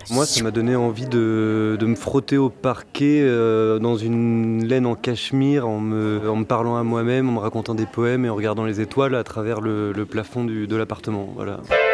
Moi, ça m'a donné envie de me frotter au parquet dans une laine en cachemire, en me parlant à moi-même, en me racontant des poèmes et en regardant les étoiles à travers le plafond de l'appartement. Voilà.